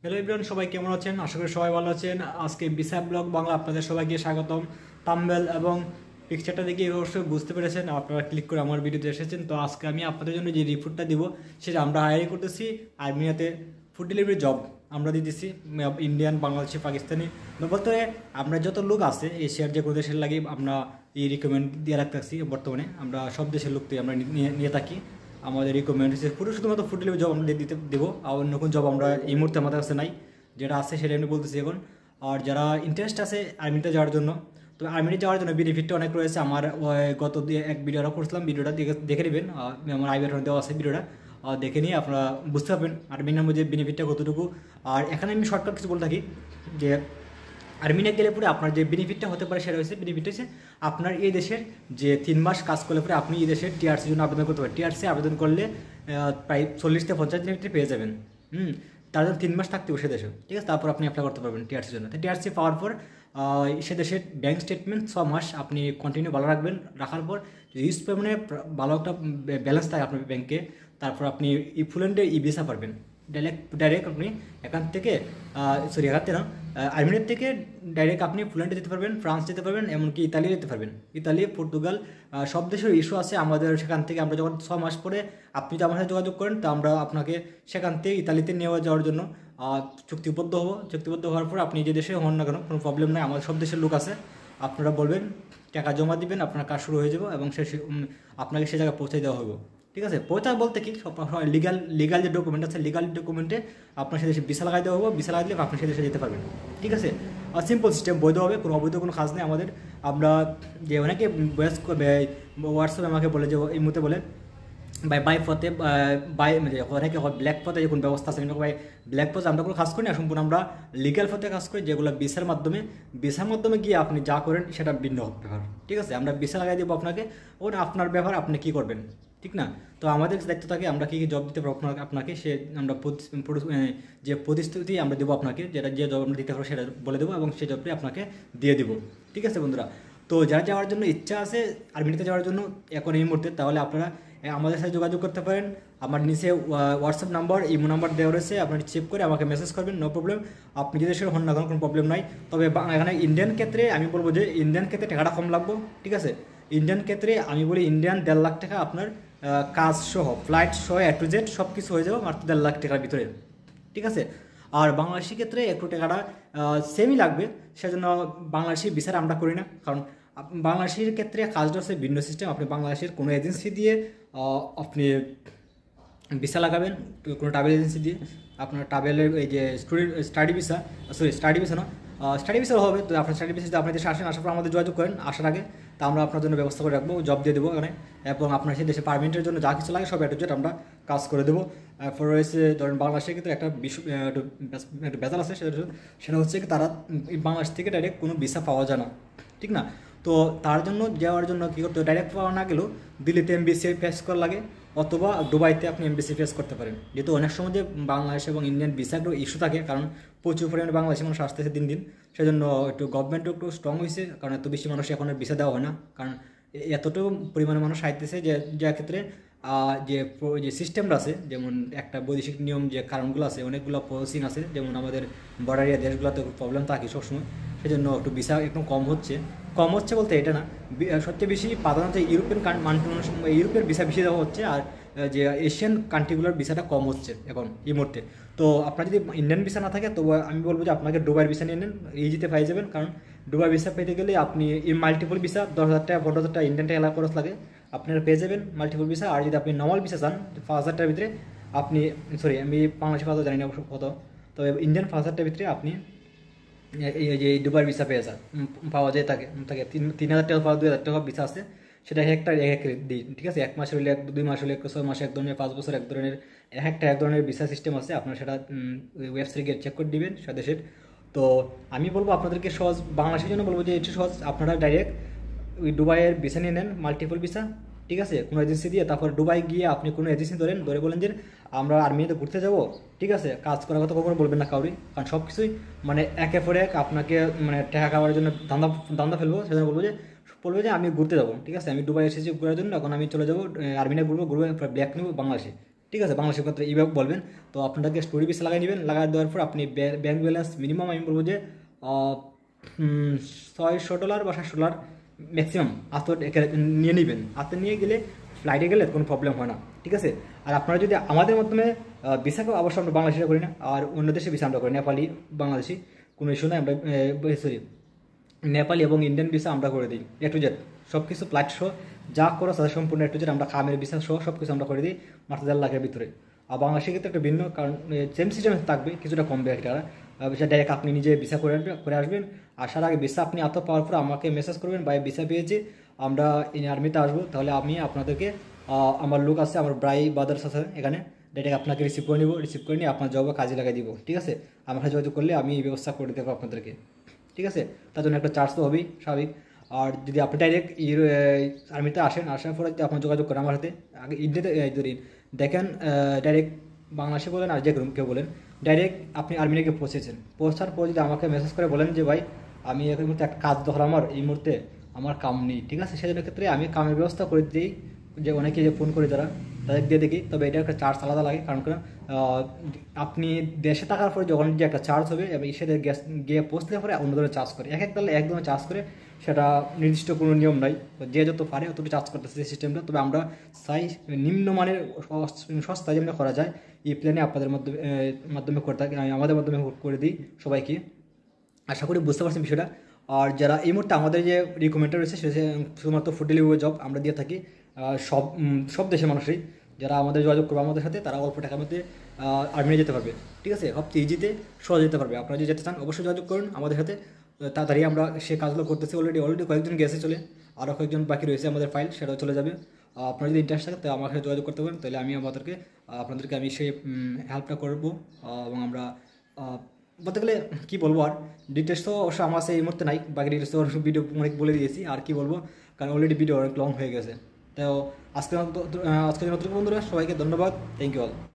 Hello everyone, সবাই কেমন আছেন? আশা করি সবাই ভালো আছেন। আজকে বিসা ব্লগ বাংলা আপনাদের সবাইকে স্বাগতম। থাম্বনেল এবং পিকচারটা দেখে অবশ্যই বুঝতে পেরেছেন, আপনারা ক্লিক করে আমার ভিডিওতে এসেছেন। তো আজকে আমি আপনাদের জন্য যে রিপোর্টটা দিব সেটা আমরা হায়ার করতেছি আর্মিয়াতে ফুড ডেলিভারি জব আমরা দিতেছি। ইন্ডিয়ান, বাংলাদেশি, পাকিস্তানি বলতে আমরা যত লোক আছে এশিয়ার যে কোনো দেশের লাগে আমরা এই রিকমেন্ড দিয়ে রাখতেছি। বর্তমানে আমরা সব দেশের লোককে আমরা নিয়ে থাকি। আমাদের রিকমেন্ড হচ্ছে শুধুমাত্র ফুড ডেলিভারি জব আমরা দিতে দেবো। আর অন্য কোনো জব আমরা এই মুহূর্তে আমাদের কাছে নাই, যেটা আছে সেটা আমি বলতেছি এখন। আর যারা ইন্টারেস্ট আছে আর্মিতে যাওয়ার জন্য, তো আর্মিতে যাওয়ার জন্য বেনিফিটটা অনেক রয়েছে। আমার গত এক ভিডিও করছিলাম, ভিডিওটা দেখে নেবেন। আমার আই বাটনে দেওয়া আছে ভিডিওটা, দেখে নিয়ে আপনারা বুঝতে পারবেন আর্মির মধ্যে বেনিফিটটা কতটুকু। আর এখানে আমি শর্টকাট কিছু বলে থাকি যে আর্মিনে গেলে পরে আপনার যে বেনিফিটটা হতে পারে সেটা হচ্ছে বেনিফিট হচ্ছে আপনার এই দেশের যে 3 মাস কাজ করলে পরে আপনি এই দেশের টিআরসির জন্য আবেদন করতে পারেন। টিআরসি আবেদন করলে প্রায় 40 থেকে 50 দিনের ভিতরে পেয়ে যাবেন। তার জন্য 3 মাস থাকতে হবে সে দেশে, ঠিক আছে? তারপর আপনি অ্যাপ্লাই করতে পারবেন টিআরসির জন্য। তো টিআরসি পাওয়ার পর সে দেশের ব্যাঙ্ক স্টেটমেন্ট 6 মাস আপনি কন্টিনিউ ভালো রাখবেন। রাখার পর যদি ইউজ পেমেন্টে ভালো একটা ব্যালেন্স থাকে আপনার ব্যাংকে, তারপর আপনি ফ্লুয়েন্টে ই ভিসা পারবেন। ডাইরেক্ট আপনি এখান থেকে এখান থেকে না, আর্মেনিয়ার থেকে ডাইরেক্ট আপনি পোল্যান্ডে যেতে পারবেন, ফ্রান্স যেতে পারবেন, এমনকি ইতালি যেতে পারবেন। ইতালি, পর্তুগাল সব দেশের ইস্যু আছে আমাদের সেখান থেকে। আমরা যখন 6 মাস পরে আপনি যদি আমার সাথে যোগাযোগ করেন, তো আমরা আপনাকে সেখান থেকে ইতালিতে নিয়ে যাওয়ার জন্য চুক্তিবদ্ধ হবো। চুক্তিবদ্ধ হওয়ার পর আপনি যে দেশে হন না কেন কোনো প্রবলেম নাই, আমাদের সব দেশের লোক আছে। আপনারা বলবেন, টাকা জমা দিবেন, আপনার কাজ শুরু হয়ে যাবে এবং আপনাকে সে জায়গায় পৌঁছে দেওয়া হবে। ঠিক আছে? পৌঁছা বলতে কি, সব লিগাল যে ডকুমেন্ট আছে, লিগাল ডকুমেন্টে আপনার সে দেশে ভিসা লাগাই দেওয়া হবে। ভিসা লাগাইলে আপনি সে দেশে যেতে পারবেন। ঠিক আছে? আর সিম্পল সিস্টেম, বৈধ হবে, কোনো অবৈধ কোনো কাজ নেই আমাদের। আমরা যে অনেকে হোয়াটসঅ্যাপে আমাকে বলে যে এই মুহূর্তে বলে বাই পথে মানে অনেকে ব্ল্যাক পথে যে কোনো ব্যবস্থা আছে, কিন্তু ব্ল্যাক পথে আমরা কোনো কাজ করি না, সম্পূর্ণ আমরা লিগ্যাল পথে কাজ করি, যেগুলো ভিসার মাধ্যমে গিয়ে আপনি যা করেন সেটা ভিন্ন ব্যাপার। ঠিক আছে? আমরা ভিসা লাগাই দেবো আপনাকে, ওটা আপনার ব্যাপার, আপনি কী করবেন, ঠিক না? তো আমাদের দায়িত্ব থাকে আমরা কী কী জব দিতে পারবো আপনাকে, সে আমরা যে প্রতিশ্রুতি আমরা দেবো আপনাকে, যেটা যে জব আমরা দিতে পারবো সেটা বলে দেবো এবং সেই জবটি আপনাকে দিয়ে দেবো। ঠিক আছে বন্ধুরা? তো যারা যাওয়ার জন্য ইচ্ছা আছে আর্মিতে যাওয়ার জন্য এখন এই মুহূর্তে, তাহলে আপনারা আমাদের সাথে যোগাযোগ করতে পারেন। আমার নিচে হোয়াটসঅ্যাপ নাম্বার, ইমো নাম্বার দেওয়া রয়েছে, আপনারা চেক করে আমাকে মেসেজ করবেন, নো প্রবলেম। আপনি যদি দেশের হন না কোনো প্রবলেম নাই। তবে এখানে ইন্ডিয়ান ক্ষেত্রে আমি বলবো যে ইন্ডিয়ান ক্ষেত্রে টাকাটা কম লাগবে। ঠিক আছে? ইন্ডিয়ান ক্ষেত্রে আমি বলি ইন্ডিয়ান 1.5 লাখ টাকা আপনার কাজ সহ, ফ্লাইট সহ, A to Z সব কিছু হয়ে যাবে মাত্র 1.5 লাখ টাকার ভিতরে। ঠিক আছে? আর বাংলাদেশি ক্ষেত্রে একটু টাকাটা সেমই লাগবে, সেজন্য বাংলাদেশি ভিসার আমরা করি না। কারণ বাংলাদেশের ক্ষেত্রে কাজটা হচ্ছে ভিন্ন সিস্টেম। আপনি বাংলাদেশের কোনো এজেন্সি দিয়ে আপনি ভিসা লাগাবেন, কোনো ট্রাভেল এজেন্সি দিয়ে আপনার ট্রাভেলের এই যে স্টাডি ভিসা না, স্টাডি ভিসা হবে। তো আপনার স্টাডি ভিসা যদি আপনি দেশে আসেন, আসার পর আমাদের যোগাযোগ করেন আসার আগে, তা আমরা আপনার জন্য ব্যবস্থা করে রাখবো, জব দিয়ে দেবো এখানে। এবং আপনার সেই দেশে পারমিটের জন্য যা কিছু লাগে সব A to Z আমরা কাজ করে দেবো। এরপর রয়েছে ধরেন বাংলাদেশের ক্ষেত্রে একটা একটু বেজাল আছে, সেটা হচ্ছে কি তারা বাংলাদেশ থেকে ডাইরেক্ট কোনো ভিসা পাওয়া যায় না, ঠিক না? তো তার জন্য যাওয়ার জন্য কী করতে হবে, ডাইরেক্ট পাওয়া না গেলেও দিল্লিতে এমবিসি ফেস করা লাগে, অথবা দুবাইতে আপনি এমবিসি ফেস করতে পারেন। যেহেতু অনেক সময় যে বাংলাদেশ এবং ইন্ডিয়ান ভিসা একটু ইস্যু থাকে, কারণ প্রচুর পরিমাণে বাংলাদেশি মানুষ আসতেছে দিন দিন, সেজন্য একটু গভর্নমেন্টও একটু স্ট্রং হয়েছে, কারণ এত বেশি মানুষ এখন আর ভিসা দেওয়া হয় না। কারণ এতটাও পরিমাণে মানুষ আইতেছে যে যার ক্ষেত্রে যে সিস্টেমটা আছে, যেমন একটা বৈদেশিক নিয়ম যে কারণগুলো আছে, অনেকগুলো প্রসেসিং আছে, যেমন আমাদের বর্ডার এরিয়া দেশগুলোতে প্রবলেম থাকে সবসময়, সেজন্য একটু ভিসা একটু কম হচ্ছে বলতে এটা না, সবচেয়ে বেশি প্রাধান্য ইউরোপের ভিসা বেশি দেওয়া হচ্ছে, আর যে এশিয়ান কান্ট্রিগুলোর ভিসাটা কম হচ্ছে এখন এই মুহূর্তে। তো আপনার যদি ইন্ডিয়ান ভিসা না থাকে, তো আমি বলবো যে আপনাকে দুবাইয়ের ভিসা নিয়ে নেন, ইজিতে পাই যাবেন। কারণ দুবাই ভিসা পেতে গেলে আপনি মাল্টিপল ভিসা 10,000 টাকা 15,000 টাকা ইন্ডিয়ান টাকা খরচ লাগে, আপনারা পেয়ে যাবেন মাল্টিপল ভিসা। আর যদি আপনি নর্মাল ভিসা চান 5,000 টাকার ভিতরে আপনি, আমি বাংলাদেশে কত জানি না কত, তবে ইন্ডিয়ান 5,000 টাকার ভিতরে আপনি এই যে দুবার ভিসা পাওয়া যায় থাকে 3,000 টাকা পাওয়া, 2,000 টাকা ভিসা আছে, সেটা একটা এক দিন। ঠিক আছে? 1 মাস হলে 2 মাস হলে 6 মাস এক ধরনের, 5 বছর এক ধরনের, এক ধরনের ভিসা সিস্টেম আছে। আপনারা সেটা ওয়েবসাইটে গিয়ে চেক করে দিবেন সে দেশের। তো আমি বলবো আপনাদেরকে সহজ, বাংলাদেশের জন্য বলবো যে এটি সহজ, আপনারা ডাইরেক্ট ওই দুবাইয়ের ভিসা নিয়ে নেন, মাল্টিপল ভিসা। ঠিক আছে? কোনো এজেন্সি দিয়ে, তারপর দুবাই গিয়ে আপনি কোনো এজেন্সি ধরে বলেন যে আমরা আর্মিতে ঘুরতে যাবো। ঠিক আছে? কাজ করার কথা কখনো বলবেন না কাউরি, কারণ সব কিছুই মানে একের পর এক আপনাকে মানে টাকা খাওয়ার জন্য ধান্দা ফেলবো। সেজন্য বলবে যে আমি ঘুরতে যাবো। ঠিক আছে? আমি দুবাই এসেছি ঘোরার জন্য, এখন আমি চলে যাবো আর্মিনে ঘুরবো ব্ল্যাক নেবো বাংলাদেশে। ঠিক ঠিক আছে, বাংলাদেশের ক্ষেত্রে এইভাবে বলবেন। তো আপনাদেরকে স্টোরি ভিসা লাগাই নেবেন, লাগাই দেওয়ার পর আপনি ব্যাংক ব্যালেন্স মিনিমাম আমি বলবো যে $600 বা $700 ম্যাক্সিমাম হাতে নিয়ে নেবেন। হাতে নিয়ে গেলে ফ্লাইটে গেলে কোনো প্রবলেম হয় না, ঠিক আছে। আর আপনারা যদি আমাদের মাধ্যমে ভিসাকে অবশ্যই আমরা বাংলাদেশে করি না, আর অন্য দেশে ভিসা আমরা করি, নেপালি বাংলাদেশি কোনো ইস্যু নাই। আমরা সরি নেপালি এবং ইন্ডিয়ান ভিসা আমরা করে দিই A to Z, সব কিছু ফ্লাইট সহ যা করো তাদের সম্পূর্ণ A to Z আমরা খামের ভিসা সহ সব কিছু আমরা করে দিই মাত্র 1.5 লাখের ভিতরে। আর বাংলাদেশের ক্ষেত্রে একটা ভিন্ন, কারণ সেম সিস্টেম থাকবে, কিছুটা কমবে একটা ভিসা ডাইরেক্ট আপনি নিজে ভিসা করে আসবেন। আসার আগে ভিসা আপনি এত পাওয়ার পর আমাকে মেসেজ করবেন, ভাই ভিসা পেয়েছি, আমরা আর্মিতে আসবো, তাহলে আমি আপনাদেরকে আমার লোক আছে, আমার ব্রাই ব্রাদার্স আছে এখানে, ডাইরেক্ট আপনাকে রিসিভ করে নিয়ে আপনার জবে কাজে লাগাই দিব, ঠিক আছে। আমার সাথে যোগাযোগ করলে আমি এই ব্যবস্থা করে দেবো আপনাদেরকে, ঠিক আছে। তার জন্য একটা চার্জ তো হবেই স্বাভাবিক। আর যদি আপনি ডাইরেক্ট আর্মিতে আসার পরে যদি আপনার যোগাযোগ করেন আমার সাথে, আগে ইন্ডিয়াতে যদি দেখেন ডাইরেক্ট বাংলাদেশে বলেন আর যে কেউ বলেন, ডাইরেক্ট আপনি আর্মিতে গিয়ে পৌঁছার পর যদি আমাকে মেসেজ করে বলেন যে ভাই আমি এই মুহূর্তে একটা কাজ ধর, আমার এই মুহূর্তে আমার কাম নেই, ঠিক আছে, সেজন্য ক্ষেত্রে আমি কামের ব্যবস্থা করে দিই। যে অনেকে যে ফোন করে যারা তাদের দিয়ে দেখি, তবে এটা একটা চার্জ আলাদা লাগে, কারণ আপনি দেশে থাকার পরে যখন যে একটা চার্জ হবে এবং সেটা গিয়ে পৌঁছতে পরে অন্য ধরনের চার্জ করে, এক দলে এক ধরনের চার্জ করে, সেটা নির্দিষ্ট কোনো নিয়ম নাই, যে যত পারে অতটুকু চার্জ করতেছে সিস্টেমটা। তবে আমরা চাই নিম্নমানের সস্তা যেমন করা যায় এই প্ল্যানে আপনাদের মাধ্যমে করে থাকি, আমাদের মাধ্যমে করে দিই সবাইকে। আশা করি বুঝতে পারছেন বিষয়টা। আর যারা এই মুহূর্তে আমাদের যে রিকমেন্ডার রয়েছে সে শুধুমাত্র ফুড ডেলিভারি জব আমরা দিয়ে থাকি সব দেশের মানুষই, যারা আমাদের যোগাযোগ করবে আমাদের সাথে, তারা অল্প টাকার মধ্যে আর্মিনে যেতে পারবে, ঠিক আছে, সবচেয়ে ইজিতে সহজে যেতে পারবে। আপনারা যদি যেতে চান অবশ্যই যোগাযোগ করুন আমাদের সাথে, তাড়াতাড়ি আমরা সে কাজগুলো করতেছি। অলরেডি কয়েকজন গেছে চলে, আরও কয়েকজন বাকি রয়েছে আমাদের ফাইল, সেটাও চলে যাবে। আপনারা যদি ইন্টারেস্ট থাকে তো আমার সাথে যোগাযোগ করতে পারেন, তাহলে আমি আপনাদেরকে আমি সেই হেল্পটা করবো। এবং আমরা বলতে গেলে কী বলবো, আর ডিটেলস তো অবশ্য আমার কাছে এই মুহূর্তে নাই, বাকি ডিটেলস তো ভিডিও অনেক বলে দিয়েছি, আর কি বলবো, কারণ অলরেডি ভিডিও অনেক লং হয়ে গেছে। তো আজকের নতুন বন্ধুরা সবাইকে ধন্যবাদ, থ্যাংক ইউ অল।